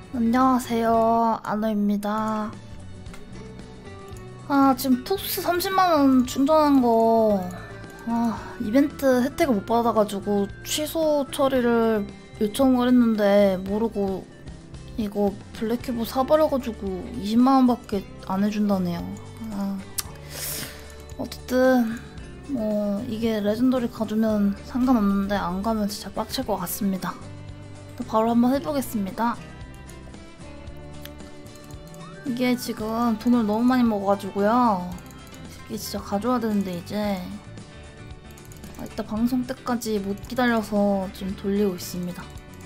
안녕하세요, 아노입니다. 지금 톡스 30만원 충전한 거 이벤트 혜택을 못 받아가지고 취소 처리를 요청을 했는데 모르고 이거 블랙큐브 사버려가지고 20만원밖에 안 해준다네요. 어쨌든 뭐 이게 레전더리 가주면 상관없는데 안 가면 진짜 빡칠 것 같습니다. 바로 한번 해보겠습니다. 이게 지금 돈을 너무 많이 먹어가지고요. 이게 진짜 가져와야 되는데 이제 이따 방송 때까지 못 기다려서 지금 돌리고 있습니다.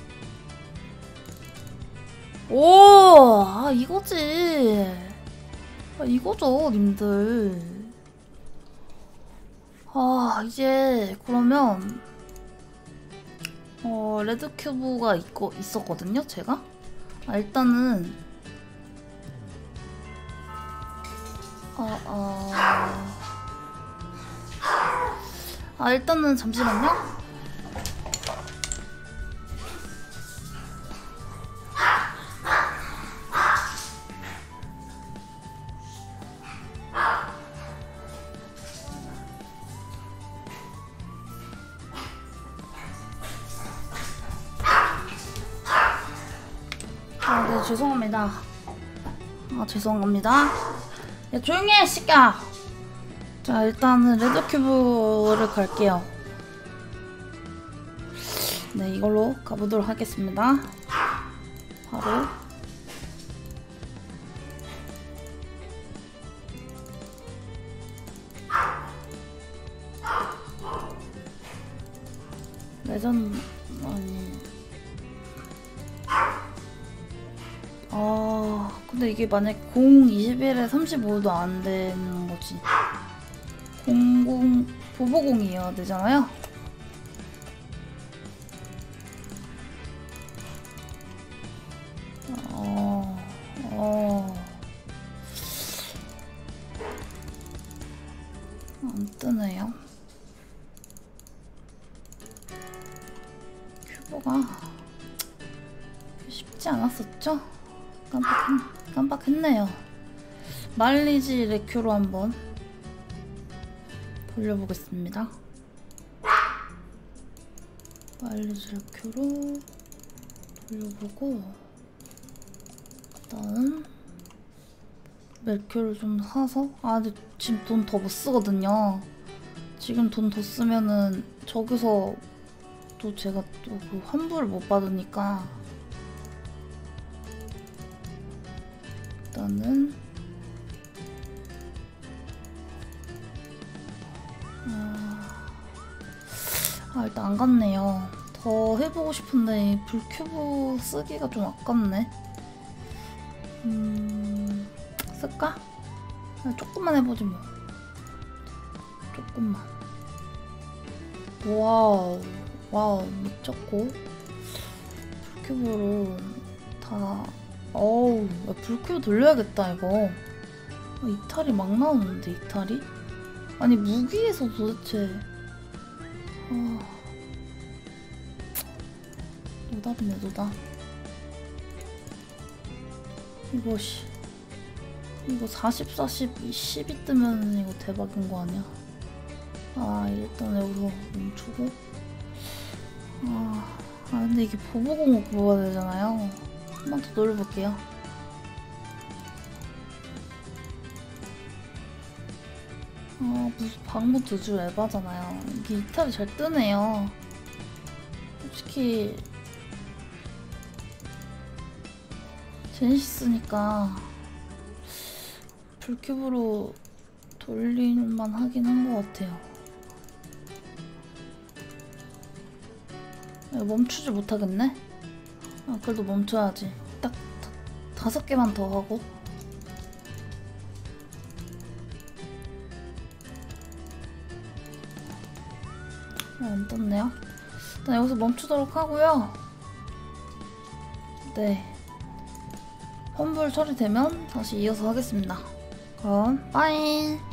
오! 이거지! 이거죠, 님들. 이제 그러면 레드 큐브가 있었거든요, 제가? 일단은 일단은 잠시만요. 네, 죄송합니다. 죄송합니다. 야, 조용히 해, 씨끼야! 자, 일단은 레드큐브를 갈게요. 네, 이걸로 가보도록 하겠습니다. 바로. 근데 이게 만약 021에 35도 안 되는 거지. 00, 보보공이어야 되잖아요? 안 뜨네요. 큐브가 쉽지 않았었죠? 깜빡했네요. 말리지 레큐로 한번 돌려보겠습니다. 말리지 레큐로 돌려보고 일단은 멜큐를 좀 사서 근데 지금 돈 더 못 쓰거든요. 지금 돈 더 쓰면은 저기서 또 제가 또 그 환불을 못 받으니까 일단은 일단 안 갔네요. 더 해보고 싶은데 불큐브 쓰기가 좀 아깝네. 쓸까? 그냥 조금만 해보지 뭐. 조금만. 와우 미쳤고 불큐브로 다 불큐브 돌려야겠다 이거. 이탈이 막 나오는데 이탈이? 아니 무기에서 도대체 노답이네 노답. 이거 40, 40, 12 뜨면 이거 대박인 거 아니야? 일단 여기서 멈추고 근데 이게 보보공을 구워야 되잖아요. 한 번 더 노려볼게요. 무슨 방무 2줄 에바잖아요. 이게 이탈이 잘 뜨네요. 솔직히 제니시스니까 불큐브로 돌릴만 하긴 한 것 같아요. 멈추지 못하겠네? 그래도 멈춰야지. 딱 5개만 더 하고. 안 떴네요. 일단 여기서 멈추도록 하고요. 네. 환불 처리되면 다시 이어서 하겠습니다. 그럼 빠이.